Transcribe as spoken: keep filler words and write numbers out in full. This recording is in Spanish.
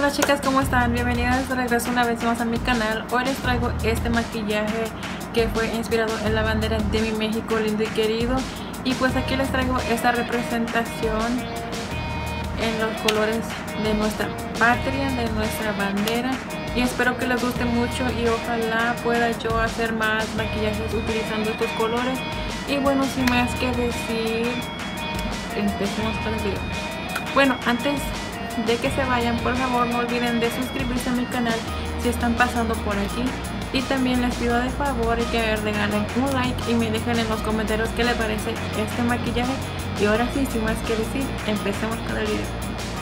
Hola chicas, ¿cómo están? Bienvenidas de regreso una vez más a mi canal. Hoy les traigo este maquillaje que fue inspirado en la bandera de mi México lindo y querido. Y pues aquí les traigo esta representación en los colores de nuestra patria, de nuestra bandera. Y espero que les guste mucho y ojalá pueda yo hacer más maquillajes utilizando estos colores. Y bueno, sin más que decir, empecemos con el video. Bueno, antes de que se vayan, por favor no olviden de suscribirse a mi canal si están pasando por aquí, y también les pido de favor que me regalen un like y me dejen en los comentarios qué les parece este maquillaje. Y ahora sí, sin más que decir, empecemos con el video.